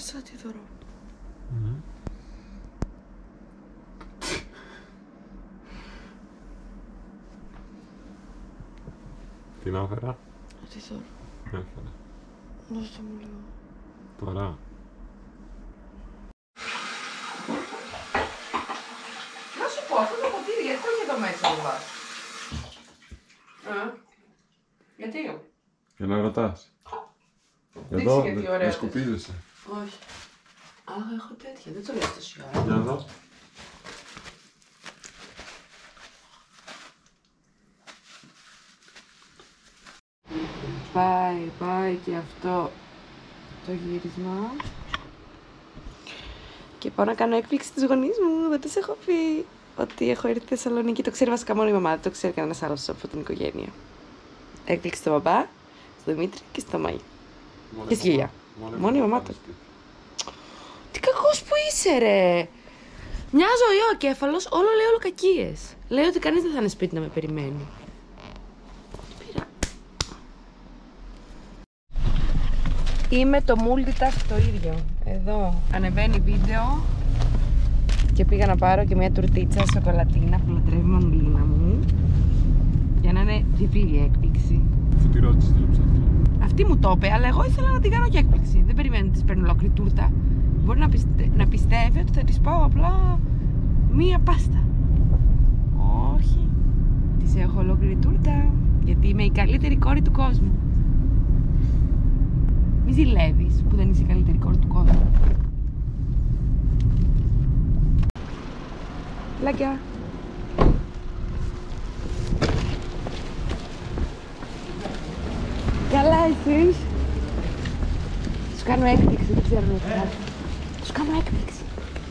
Σαν τι δώρο. Τι να έφερα? Τι δώρο. Έφερα. Δώστε μου λίγο. Τώρα. Να σου πω, αυτό το ποτήρι γιατί το έχει εδώ μέσα εδώ. Γιατί? Για να ρωτάς. Δείξε Εδώ γιατί ωραία δεν σκουπίζεσαι. Όχι. Αχ, έχω τέτοια, δεν το λες τόση ώρα. Για εδώ. Πάει και αυτό το γύρισμα. Και πάω να κάνω έκπληξη στους γονείς μου, δεν τους έχω πει ότι έχω έρθει στη Θεσσαλονίκη. Το ξέρει βασικά μόνο η μαμά, δεν το ξέρει κανένας άλλος από την οικογένεια. Έκπληξη στον μπαμπά, στον Δημήτρη και στο Μαΐ. Και στη Γεια. Μόνο η μαμά του. Τι κακός που είσαι ρε! Μια ζωή ο ακέφαλος, όλο λέει όλο κακίες. Λέει ότι κανείς δεν θα είναι σπίτι να με περιμένει. Πήρα. Είμαι το multitask το ίδιο. Εδώ ανεβαίνει βίντεο και πήγα να πάρω και μια τουρτίτσα σοκολατίνα που λατρεύει η μανουλίνα μου για να είναι διπλή η έκπληξη. Αφού τη ρώτησες τι λείψα. Αυτή μου το είπε, αλλά εγώ ήθελα να την κάνω και έκπληξη. Δεν περιμένω να της παίρνω ολόκληρη τούρτα. Μπορεί να πιστεύει ότι θα της πάω απλά μία πάστα. Όχι. Της έχω ολόκληρη τούρτα. Γιατί είμαι η καλύτερη κόρη του κόσμου. Μη ζηλεύεις που δεν είσαι η καλύτερη κόρη του κόσμου. Λάκια. Καλά εσείς. Τους κάνω έκπληξη, δεν ξέρω να εκφράσω. Τους κάνω έκπληξη.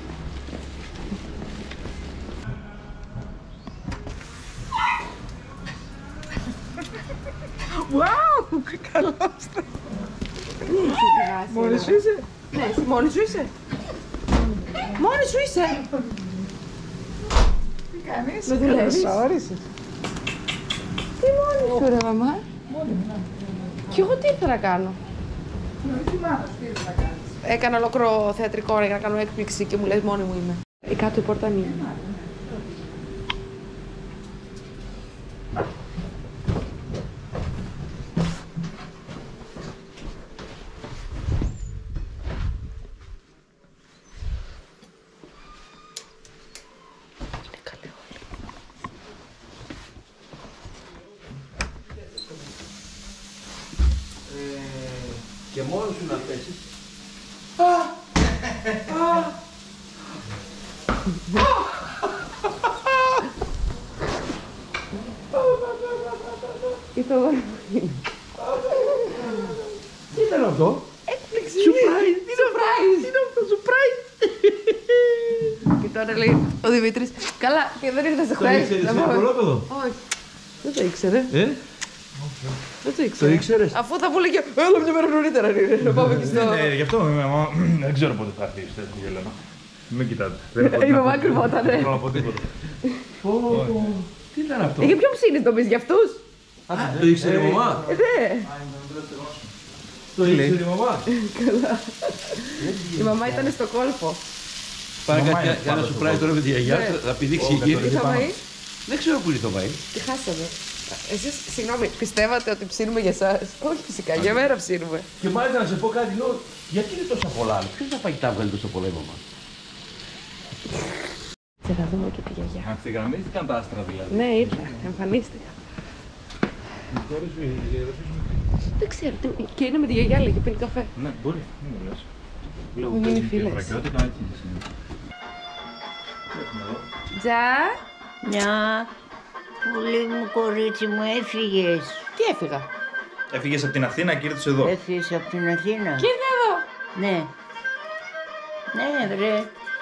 Wow! Καλώς το. Μόνη σου είσαι? Ναι, εσύ μόνη σου είσαι? Μόνη σου είσαι? Τι κάνεις? Με δουλεύεις? Καλωσόρισες. Τι μόνη σου ρε μαμά? Μόνη μου, να. Κι εγώ τι ήθελα να κάνω? Τι μάθος, τι ήθελα να κάνεις? Έκανα ολόκληρο θεατρικό για να κάνω έκπληξη και μου λες μόνη μου είμαι. Η κάτω η πόρτα ανοίγει. Είναι καλή όλη. Και μόνος σου να πέσεις. Τι το δω. Τι ήταν αυτό? Έκπληξη. Surprise. Τι surprise. Τι είναι αυτό, surprise. Και τώρα λέει ο Δημήτρης, καλά και δεν ήρθες Το χθες. ήξερες Να είναι πάμε. κολόπεδο? Όχι. Δεν το ήξερε. Δεν το Το ήξερε. ήξερες? Αφού θα μου λέγε, έλα μια μέρα νωρίτερα να πάμε και στο... Ναι, γι' αυτό δεν ξέρω πότε θα έρθει η Ελένα. Μην κοιτάτε. Η μαμά κρυβότανε. Δεν θέλω να πω τίποτα. Τι ήταν αυτό? Για ποιον ψήνεις το πεις, για αυτούς? Το ήξερε η μαμά? Ναι. Το ήξερε η μαμά? Η μαμά ήταν στο κόλπο. Πάρε μαμά κάτι είναι για να πάντα σου στο πράει τώρα με τη γιαγιά, Ναι. θα πηδήξει εκεί. Τι θα πάει? Δεν ξέρω πού είναι το πάει. Τη χάσαμε. Εσείς, συγγνώμη, πιστεύατε ότι ψήνουμε για εσάς? Όχι φυσικά, για μέρα ψήνουμε. Και μάλιστα να σε πω κάτι, λέω, γιατί είναι τόσα πολλά? Ποιος τα φαγητά βγάλει τόσο πολλά η μαμά? Και θα δούμε και τη γιαγιά. Ευθυγραμμίστηκαν τα άστρα δηλαδή. Ναι, ήρθα, εμφανίστηκα. Δεν ξέρω, και είναι με τη γιαγιά, λέει, και πίνει καφέ. Ναι, μπορεί. Μην μου λες. Λέω Μην είναι φίλες. βρακιώτικα έτσι είναι. Τζα, Μια, πολύ μου κορίτσι μου, έφυγες. τι έφυγα. Έφυγες από την Αθήνα και ήρθες εδώ. Έφυγες από την Αθήνα. Και ήρθα εδώ. Ναι. Ναι, βρε.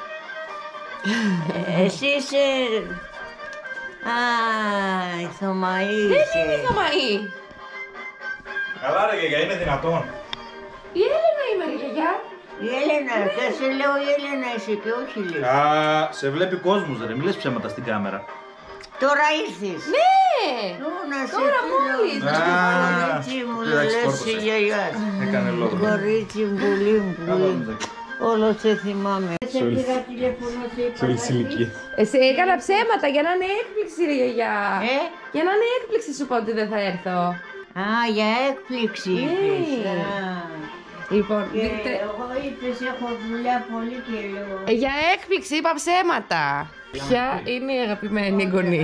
Εσύ είσαι... Α, η Θωμαή Δεν είσαι. είμαι η Θωμαή. Καλά ρε γιαγιά, είναι δυνατόν. Η Έλενα είμαι, ρε γιαγιά. Η Έλενα, θα σε λέω η Έλενα είσαι και όχι λες. Α, σε βλέπει κόσμος ρε, μην λες ψέματα στην κάμερα. Τώρα ήρθες. Ναι. Να σε Τώρα θέλω. μόλις. Κορίτσι μου, εντάξει, λες φόρτωσε. η γιαγιά. Έκανε λόγο. Κορίτσι μου, πολύ μου, Να δω, πολύ. Μιζάκη. Όλο σε θυμάμαι. Σε πήρα τηλέφωνο, σε είπα. Σε όλη τη ηλικία. Εσύ έκανα ψέματα για να είναι έκπληξη, ρε γιαγιά. Για να είναι έκπληξη σου πω ότι δεν θα έρθω. Α, για έκπληξη Ναι. είπες. Λοιπόν, Και δείτε. εγώ είπες έχω δουλειά πολύ και λέω. Για έκπληξη είπα ψέματα. Ποια είναι η αγαπημένη εγγονή?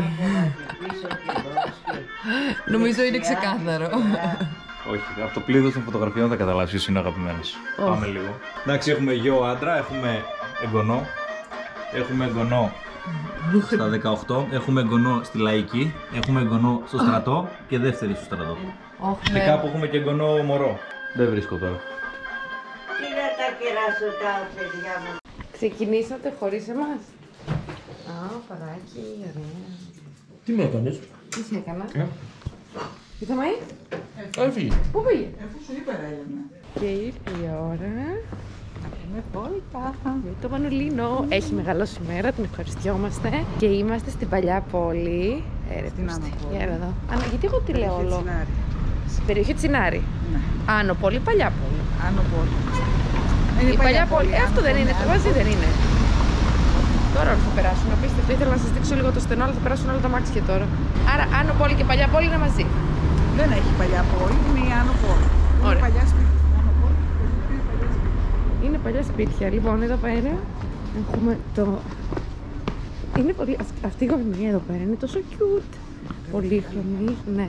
Νομίζω είναι ξεκάθαρο. Όχι, από το πλήθος των φωτογραφιών θα καταλάβεις ποιος είναι ο αγαπημένος. Πάμε λίγο. Εντάξει, έχουμε γιο άντρα, έχουμε εγγονό. Έχουμε εγγονό στα 18, έχουμε εγγονό στη λαϊκή, έχουμε εγγονό στο στρατό και δεύτερη στο στρατό. Και κάπου έχουμε και εγγονό μωρό. Δεν βρίσκω τώρα. Τι να τα κεράσω τα παιδιά μου. Ξεκινήσατε χωρίς εμάς? Α, παράκι, ωραία. Τι με έκανες? Τι σε έκανα? Τι θα μαεί? Έφυγε. Πού πήγε? Αφού σου είπα, Έλενα. Και ήρθε η ώρα να πούμε βόλτα με το Μανουλίνο. Έχει μεγαλώσει η μέρα, την ευχαριστιόμαστε. Και είμαστε στην παλιά πόλη. Στην Άνω Πόλη. Για εδώ. Γιατί εγώ τι λέω όλο? Τσινάρι. Στην περιοχή Τσινάρι. Ναι. Άνω πόλη, παλιά πόλη. Άνω Πόλη. Η παλιά πόλη. Άνω Αυτό δεν Πόλη, είναι, το Άνω μαζί Πόλη. δεν είναι. Τώρα όλοι θα περάσουν. Απίστευτο. Ήθελα να σας δείξω λίγο το στενό, αλλά θα περάσουν όλα τα μάξια τώρα. Άρα Άνω πόλη και παλιά πόλη είναι μαζί. Δεν έχει παλιά πόλη, είναι η Άνω Πόλη. Ωραία. Είναι παλιά σπίτια. Άνω Πόλη είναι παλιά σπίτια. Είναι παλιά σπίτια. Λοιπόν, εδώ πέρα έχουμε το. Είναι πολύ. Αυτή η γωνία εδώ πέρα είναι τόσο cute. Πολύχρωμη, ναι.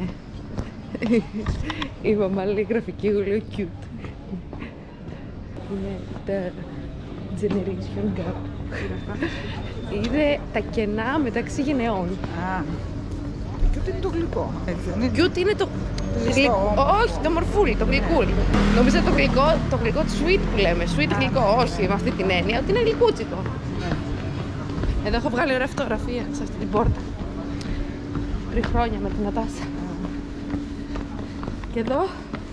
Η μαμά λέει γραφική, εγώ λέω cute. Είναι τα generation gap. Είναι τα κενά μεταξύ γενεών. Α, και ούτε είναι το γλυκό, έτσι δεν είναι. Cute είναι το Λιστό. γλυκό. Όχι, το μορφούλι, το γλυκούλι. Νομίζω το γλυκό του sweet που λέμε. Sweet γλυκό, όχι με αυτή την έννοια, ότι είναι γλυκούτσικο. Εδώ έχω βγάλει ωραία φωτογραφία σε αυτή την πόρτα. Πριν χρόνια με την Νατάσα. Και εδώ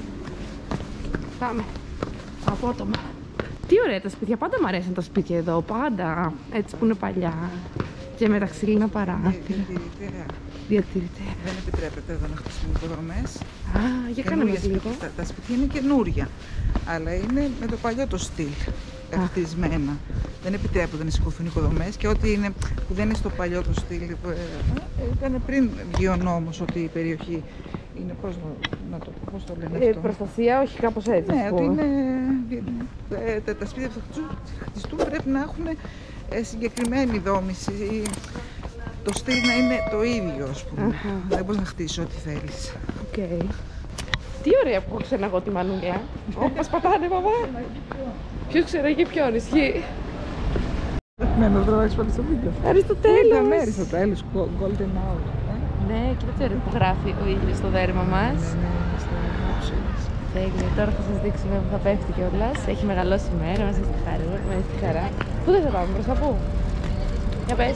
πάμε απότομα. Τι ωραία τα σπίτια, πάντα μου αρέσουν τα σπίτια εδώ, πάντα έτσι που είναι παλιά και με τα ξύλινα παράθυρα. Διατηρητέα. Δεν επιτρέπεται εδώ να χτίσουν υποδομές. Α, για κάνε μας λίγο. Τα σπίτια είναι καινούρια, αλλά είναι με το παλιό το στυλ χτισμένα. Δεν επιτρέπονται να σηκωθούν υποδομές και ό,τι είναι που δεν είναι στο παλιό το στυλ. Ήταν πριν βγει ο νόμος ότι η περιοχή είναι, πώς το λένε αυτό. Προστασία, όχι κάπως έτσι. Ναι, ας ότι πούμε. είναι, τα σπίτια που θα χτιστούν πρέπει να έχουν συγκεκριμένη δόμηση. Το στυλ να είναι το ίδιο, ας πούμε. Δεν μπορείς να χτίσεις ό,τι θέλεις. Οκ. Τι ωραία που έχω εγώ τη Μανούλα. Όπως πατάνε, μαμά. Ποιος ξέρει ποιον ισχύει. Μένω τώρα, έχεις βάλει στο βίντεο. Αριστοτέλους. Αριστοτέλους, golden hour. Ναι, κοίτα τι ωραίο που γράφει ο ήλιος στο δέρμα μας. Ναι, στο ψήλος. Τέλεια. Τώρα θα σας δείξουμε που θα πέφτει κιόλας. Έχει μεγαλώσει η μέρα, μας έχει στη χαρά. Πού δεν θα πάμε, προς τα πού? Για πες.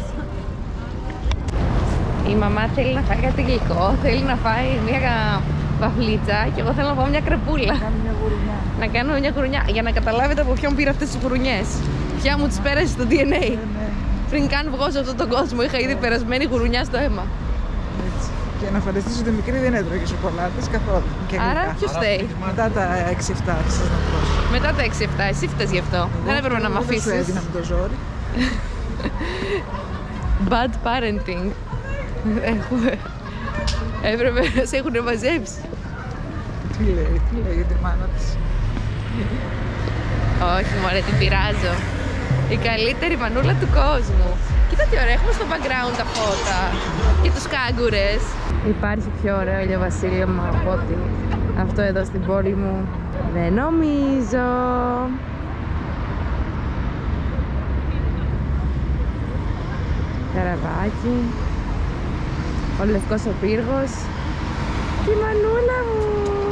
Η μαμά θέλει να φάει κάτι γλυκό, θέλει να φάει μια βαφλίτσα και εγώ θέλω να πάω μια κρεπούλα. Κάνω μια γουρουνιά. Να κάνω μια γουρουνιά για να καταλάβετε από ποιον πήρα αυτές τις γουρουνιές. Ποια μου τις πέρασε στο DNA. Πριν καν βγω σε αυτόν τον κόσμο, είχα ήδη περασμένη γουρουνιά στο αίμα. Έτσι. Και να φανταστείς ότι μικρή δεν έτρωγε σοκολάτες καθόλου. Και Άρα γλυκά. ποιος φταίει? Μετά τα 6-7 άρχισες να τρως. Μετά τα 6-7, εσύ φταίς γι' αυτό. Δεν έπρεπε να μ' Δεν σου αφήσεις. έδινα με το ζόρι. Bad parenting. Έπρεπε να σε έχουν μαζέψει. Τι λέει για τη μάνα της. Όχι μωρέ, την πειράζω. Η καλύτερη μανούλα του κόσμου. Κοίτα τι ωραία, έχουμε στο background τα φώτα και τους κάγκουρες. Υπάρχει πιο ωραίο ηλιοβασίλεμα από ότι αυτό εδώ στην πόλη μου? Δεν νομίζω. Καραβάκι. Ο Λευκός ο Πύργος. Τη μανούλα μου.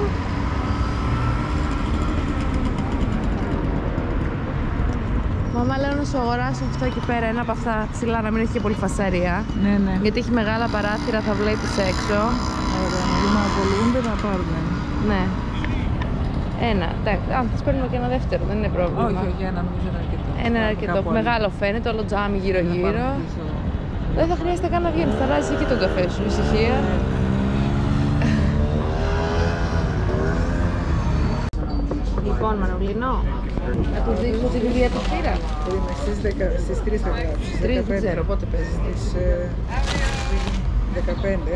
Μαμά, λέω να σου αγοράσω αυτό εκεί πέρα, ένα από αυτά ψηλά, να μην έχει και πολύ φασαρία. Ναι, ναι. Γιατί έχει μεγάλα παράθυρα, θα βλέπεις έξω. Ωραία, να δούμε να απολούνται, να πάρουμε. Ναι. Ένα, εντάξει. Αν θες παίρνουμε και ένα δεύτερο, δεν είναι πρόβλημα. Όχι, όχι, ένα νομίζω είναι αρκετό. Ένα είναι αρκετό. Κάπου αλλού. Μεγάλο φαίνεται, όλο τζάμι Να γύρω-γύρω. πάρουμε πίσω. Δεν θα χρειάζεται καν να βγαίνεις, θα ράζεις εκεί τον καφέ σου, ησυχία. Η Λοιπόν, Μανουλίνο, να του δείξω τη βιβλία του πήρα. Στις 3 θα γράψεις. 3 δεν ξέρω, πότε παίζεις. Στις 15,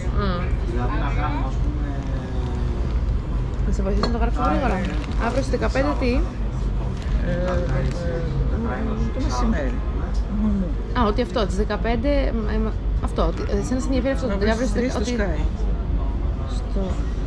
Θα σε βοηθήσω να το γράψω γρήγορα. Αύριο στις 15 τι? το μεσημέρι. Α, ότι αυτό, τις 15, αυτό, εσένα σε ενδιαφέρει αυτό, ότι αύριο στις 3 στο Sky. στο...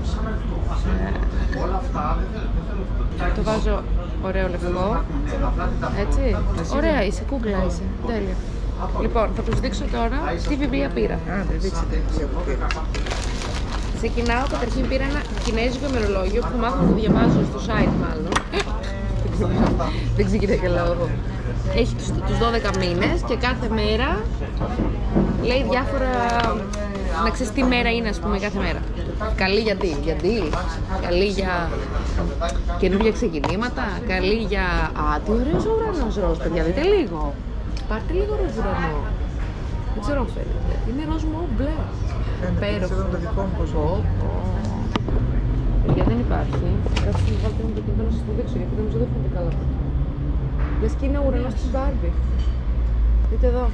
Το βάζω ωραίο λευκό, έτσι, ωραία είσαι, κούγκλα είσαι, τέλεια. Λοιπόν, θα τους δείξω τώρα τι βιβλία πήρα. Άντε, δείξτε τη βιβλία που πήρα. Ξεκινάω, καταρχήν πήρα ένα κινέζικο ημερολόγιο που θα μάθω να το διαβάζω στο site μάλλον. Δεν ξεκινάει καλά εγώ. Έχει τους 12 μήνες και κάθε μέρα λέει διάφορα, να ξέρεις τι μέρα είναι ας πούμε κάθε μέρα. Καλή για deal, καλή για καινούργια ξεκινήματα, καλή για... Α, τι ωραίος ο ουρανός ροζ, παιδιά, δείτε λίγο. Πάρτε λίγο ροζ ουρανό. Δεν ξέρω αν φαίνεται. Είναι ροζ μου μπλε. Πέροχο. Ξέρω το δικό μου πώς Παιδιά, δεν υπάρχει. Κάτσε να βάλτε ένα πετύχω να σας το δείξω, γιατί νομίζω δεν φαίνεται καλά. Λες και είναι ο ουρανός της Μπάρμπι. Δείτε εδώ.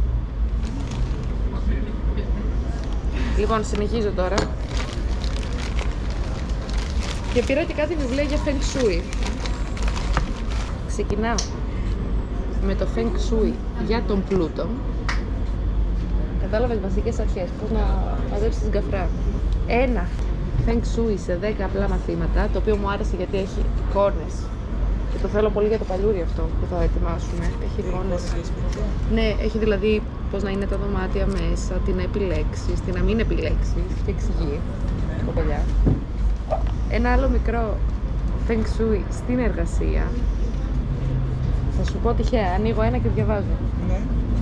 Λοιπόν, συνεχίζω τώρα. Και πήρα και κάτι βιβλία για Feng Shui. Ξεκινάω με το Feng Shui για τον Πλούτο. Κατάλαβες βασικές αρχές, πώς να μαζέψεις γκαφρά. Ένα Feng Shui σε 10 απλά μαθήματα, το οποίο μου άρεσε γιατί έχει εικόνες. Και το θέλω πολύ για το παλιούρι αυτό που θα ετοιμάσουμε. Έχει εικόνες. Ναι, έχει δηλαδή πώς να είναι τα δωμάτια μέσα, τι να επιλέξεις, τι να μην επιλέξεις και εξηγεί. Κοπελιά. Ένα άλλο μικρό Feng Shui στην εργασία. Θα σου πω τυχαία, ανοίγω ένα και διαβάζω. Ναι.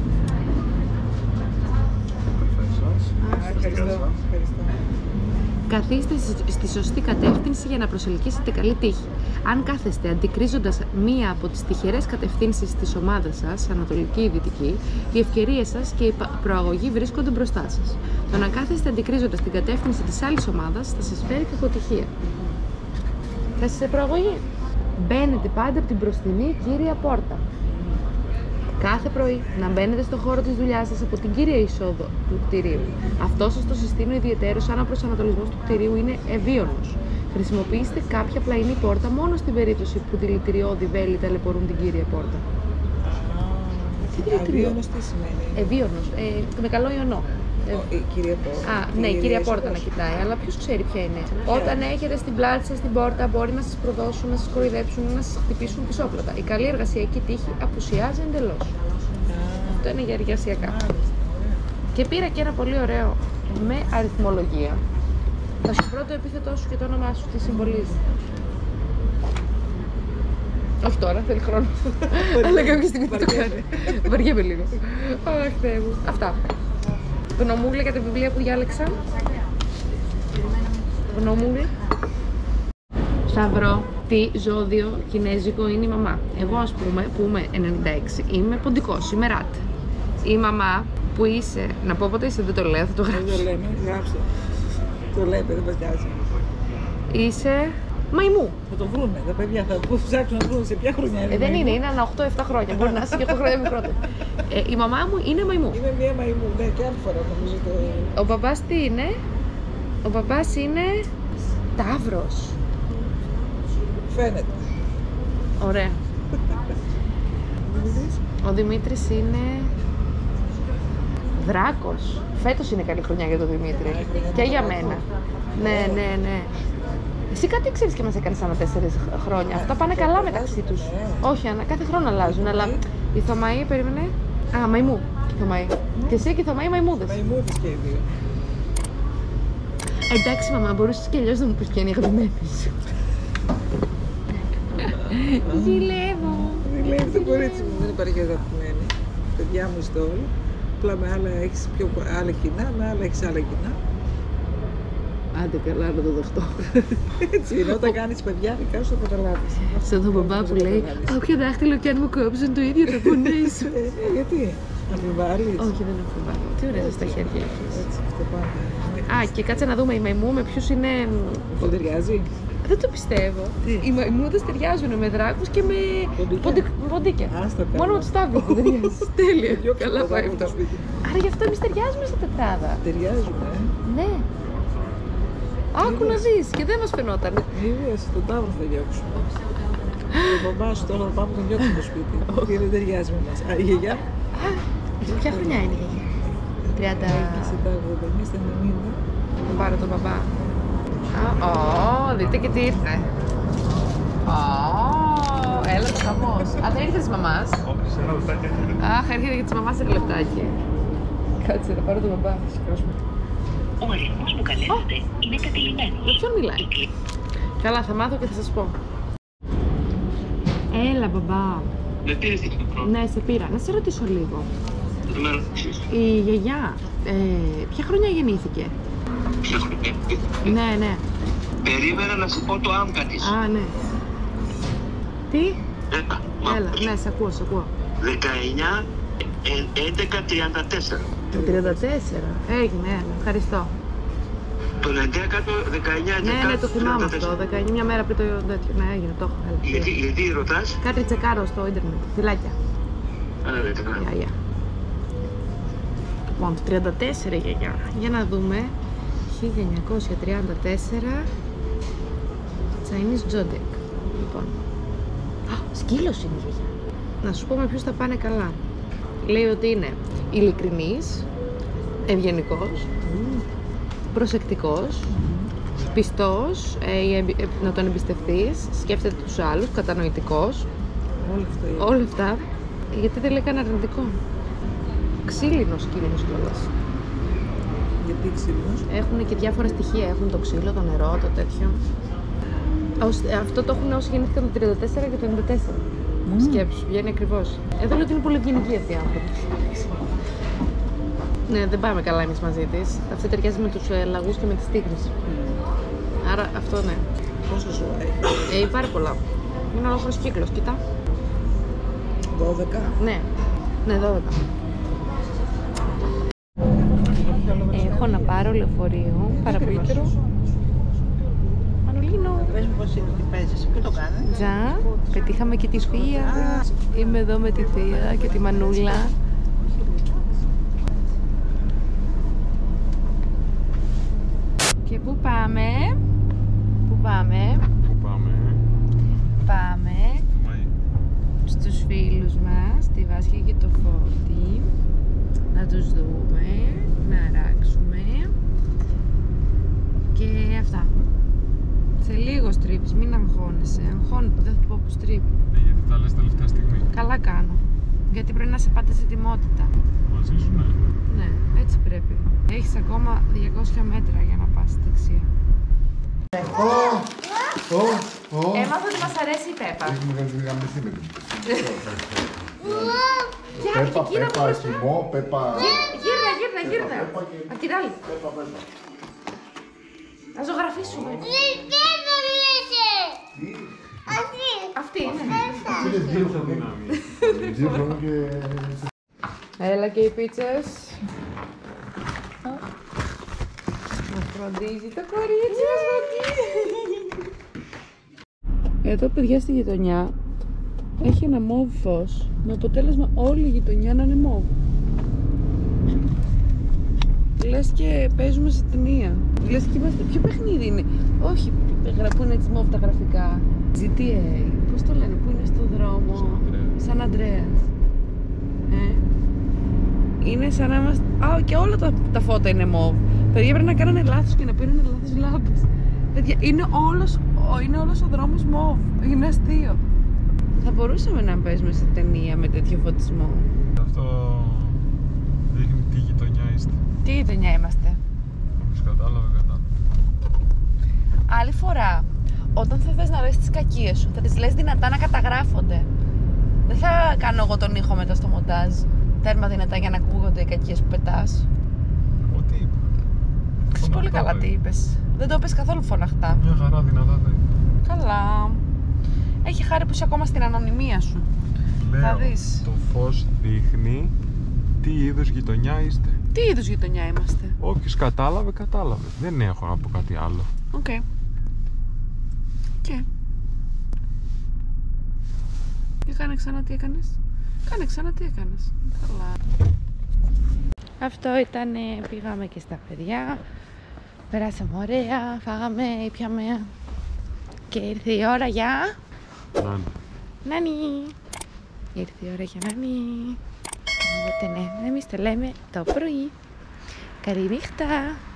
Ευχαριστώ. Καθίστε στη σωστή κατεύθυνση για να προσελκύσετε καλή τύχη. Αν κάθεστε αντικρίζοντας μία από τις τυχερές κατευθύνσεις της ομάδας σας, ανατολική ή δυτική, οι ευκαιρίες σας και η προαγωγή βρίσκονται μπροστά σας. Το να κάθεστε αντικρίζοντας την κατεύθυνση της άλλης ομάδας θα σας φέρει κακοτυχία. Θα σε προαγωγή. Μπαίνετε πάντα από την μπροστινή κύρια πόρτα. Κάθε πρωί να μπαίνετε στο χώρο της δουλειάς σας από την κύρια είσοδο του κτηρίου. Αυτό σας το συστήνω ιδιαιτέρως αν ο προσανατολισμός του κτηρίου είναι ευίωνος. Χρησιμοποιήστε κάποια πλαϊνή πόρτα μόνο στην περίπτωση που δηλητηριώδη βέλη ταλαιπωρούν την κύρια πόρτα. Ευίωνος τι σημαίνει? Ευίωνος, με καλό ιονό. Η κύρια πόρτα. Α, ναι, η κύρια πόρτα να κοιτάει, αλλά ποιος ξέρει ποια είναι. Όταν έχετε στην πλάτη σας την πόρτα, μπορεί να σας προδώσουν, να σας κοροϊδέψουν ή να σας χτυπήσουν πισόπλατα. Η καλή εργασιακή τύχη απουσιάζει εντελώς. Αυτό είναι για εργασιακά. Και πήρα και ένα πολύ ωραίο με αριθμολογία. Θα σου πω το επίθετό σου και το όνομά σου, τι συμβολίζει. Όχι τώρα, θέλει χρόνο. Αλλά κάποια στιγμή θα το κάνει. Βαριέμαι λίγο. Αχ, Θεέ μου. Αυτά. Γνωμούλα για τα βιβλία που διάλεξα. Γνωμούλα. Θα βρω τι ζώδιο κινέζικο είναι η μαμά. Εγώ ας πούμε που είμαι 96, είμαι ποντικός, είμαι ρατ. Η μαμά που είσαι, να πω πότε είσαι, δεν το λέω, θα το γράψω. Δεν το λέμε, γράψτε. Το λέτε, δεν μας νοιάζει. Είσαι μαϊμού. Θα το βρούνε, τα παιδιά θα ψάξουν να βρουν σε ποια χρονιά είναι. Δεν είναι, είναι ένα 8-7 χρόνια. Μπορεί να είσαι και 8 χρόνια μικρότερο. Η μαμά μου είναι μαϊμού. Είναι μία μαϊμού, ναι, και άλλη φορά νομίζω το. Ο μπαμπάς τι είναι? Ο μπαμπάς είναι Ταύρος. Φαίνεται. Ωραία. Ο Δημήτρης είναι Δράκος. Φέτος είναι καλή χρονιά για τον Δημήτρη. Και για μένα. Ναι. Εσύ κάτι ξέρεις και μας έκανες ανά 4 χρόνια. Αυτά πάνε καλά μεταξύ τους. Όχι, κάθε χρόνο αλλάζουν, αλλά η Θωμαή περίμενε. Α, μαϊμού. Θωμαή. Και εσύ και η Θωμαή μαϊμούδες. Μαϊμούδες και οι δύο. Εντάξει, μαμά, μπορούσες και αλλιώς να μου πεις ποια είναι η αγαπημένη σου. Ζηλεύω. Ζηλεύει το κορίτσι μου, δεν υπάρχει αγαπημένη. Παιδιά μου στο όλο. Απλά με άλλα έχεις άλλα κοινά, με άλλα έχεις άλλα κοινά. Άντε καλά να το δεχτώ. Έτσι είναι, όταν κάνεις παιδιά, δικά σου το καταλάβεις. Σαν τον μπαμπά που λέει όποιο δάχτυλο κι αν μου κόψουν το ίδιο θα πονέσω. Γιατί, αμφιβάλλεις? Όχι, δεν αμφιβάλλω. Τι ωραία στα χέρια έχεις. Έτσι, αυτό πάντα. Α, και κάτσε να δούμε η μαϊμού με ποιους είναι. Που ταιριάζει. Δεν το πιστεύω. Τι? Οι μαϊμούδες ταιριάζουν με δράκους και με ποντίκια. Άστα καλά. Μόνο με τους τάβλους δεν ταιριάζει. Τέλεια. Πιο Καλά πάει αυτό. Άρα γι' αυτό εμείς ταιριάζουμε στα τετράδα. Ταιριάζουμε, Ναι. Άκου να δεις και δεν μας φαινόταν. Είδες, τον τάβρο θα διώξουμε. Ο μπαμπάς σου τώρα θα πάμε να τον διώξουμε στο σπίτι. Γιατί δεν ταιριάζει με εμάς. Α, η γιαγιά. Ποια χρονιά είναι η γιαγιά? 30. Έκλεισε τα 80, στα 90. Θα πάρω τον μπαμπά. Δείτε και τι ήρθε. Έλα το χαμός. Α, δεν ήρθε της μαμάς. Όχι, σε ένα λεπτάκι έρχεται. Αχ, έρχεται και της μαμάς ένα λεπτάκι. Κάτσε να πάρω τον μπαμπά. Ο αριθμός που καλέσατε είναι κατηλημένος. Με ποιον μιλάει? Καλά, θα μάθω και θα σας πω. Έλα, μπαμπά. Με πήρες την μικρό. Ναι, σε πήρα. Να σε ρωτήσω λίγο. Δεν με ρωτήσεις. Η γιαγιά, ποια χρονιά γεννήθηκε? Ποια χρονιά? Ναι, ναι. Περίμενα να σου πω το άμκα της. Α, ναι. Τι? Έλα, Έλα, ναι, σε ακούω, σε ακούω. 19, 11, 34. Το 34. Έγινε, έλα, ευχαριστώ. Το 11, 19, 11, Ναι, ναι, το θυμάμαι 34. αυτό. 19, μια μέρα πριν το τέτοιο. Ναι, έγινε, το έχω. Έλα. Γιατί ρωτάς? Κάτι τσεκάρω στο ίντερνετ. Φιλάκια. Δεν το κάνω. Γεια. Λοιπόν, το 34 η γιαγιά. Για να δούμε. 1934 Chinese Zodiac. Λοιπόν. Σκύλος είναι η γιαγιά. Να σου πω με ποιους θα πάνε καλά. Λέει ότι είναι ειλικρινής, ευγενικός, προσεκτικός, πιστός, να τον εμπιστευτείς, σκέφτεται τους άλλους, κατανοητικός. Όλα αυτά. Γιατί δεν λέει κανένα αρνητικό. Ξύλινος σκύλος κιόλας. Γιατί ξύλινος? Έχουν και διάφορα στοιχεία. Έχουν το ξύλο, το νερό, το τέτοιο. Αυτό το έχουν όσοι γεννήθηκαν το 34 και το 94. Σκέψου, βγαίνει ακριβώς. Εδώ λέω ότι είναι πολύ ευγενικοί αυτοί οι άνθρωποι. Ναι, δεν πάμε καλά εμείς μαζί της. Αυτή ταιριάζει με τους λαγούς και με τις τίγρες. Άρα αυτό ναι. Πόσα ζώα έχει? Πάρα πολλά. Είναι ολόκληρος κύκλος, κοίτα. 12. Ναι, ναι, 12. Έχω να πάρω λεωφορείο, παραπλήσω. Μανολίνο. Πες μου πώς είναι, τι παίζεις, ποιο το κάνει. Τζα, πετύχαμε και τη θεία. Είμαι εδώ με τη θεία και τη Μανούλα. Και πού πάμε? Πού πάμε? Πού πάμε? Πάμε Μάη. στους φίλους μας, τη Βάσια και το Φώτη. Να τους δούμε, να αράξουμε. Και αυτά. Σε λίγο στρίπεις, μην αγχώνεσαι. Αγχώνεται, δεν θα του πω που στρίπει. Ναι, γιατί τα λες τελευταία στιγμή. Καλά κάνω. Γιατί πρέπει να είσαι πάντα σε ετοιμότητα. Μαζί σου, ναι. Ναι, έτσι πρέπει. Έχεις ακόμα 200 μέτρα για να πας δεξιά. Έμαθα ότι μας αρέσει η Πέπα. Έχουμε γαμιστεί με την Πέπα, Πέπα, χυμό, Πέπα... Γύρνα. Απ' την άλλη. Να ζωγραφίσουμε. Αυτή είναι. Δύο χρόνια και... Έλα και οι πίτσες. Μας φροντίζει το κορίτσι μας φροντίζει. Εδώ παιδιά στη γειτονιά έχει ένα μόβ φως με αποτέλεσμα όλη η γειτονιά να είναι μόβ. Λες και παίζουμε σε ταινία. Λες και είμαστε... Ποιο παιχνίδι είναι? Όχι, που είναι έτσι μόβ τα γραφικά. GTA, πώς το λένε, που είναι στο δρόμο. Σαν Αντρέας. Είναι σαν να είμαστε... και όλα τα φώτα είναι μόβ. Παιδιά πρέπει να κάνανε λάθος και να πήρανε λάθος λάμπες. Παιδιά, είναι όλος ο δρόμος μόβ. Είναι αστείο. Θα μπορούσαμε να παίζουμε σε ταινία με τέτοιο φωτισμό. Αυτό δείχνει τι γειτονιά είστε. Τι γειτονιά είμαστε? Όπως κατάλαβε κατά. Άλλη φορά, όταν θα θες να λες τις κακίες σου, θα τις λες δυνατά να καταγράφονται. Δεν θα κάνω εγώ τον ήχο μετά στο μοντάζ τέρμα δυνατά για να ακούγονται οι κακίες που πετάς. Εγώ τι είπα? Ξέρεις πολύ καλά τι είπες. Δεν το είπες καθόλου φωναχτά. Μια χαρά δυνατά θα είπε. Καλά. Έχει χάρη που είσαι ακόμα στην ανωνυμία σου. Θα δεις. Το φως δείχνει τι είδους γειτονιά είστε. Τι είδους γειτονιά είμαστε? Όποιος κατάλαβε, κατάλαβε. Δεν έχω να πω κάτι άλλο. Οκ. Και. Κάνε ξανά τι έκανες. Κάνε ξανά τι έκανες. Καλά. Αυτό ήτανε, πήγαμε και στα παιδιά. Περάσαμε ωραία, φάγαμε, ήπιαμε. Και ήρθε η ώρα για... Νάνι. Ήρθε η ώρα για Νάνι. Οπότε ναι, εμείς το λέμε το πρωί. Καλή νύχτα.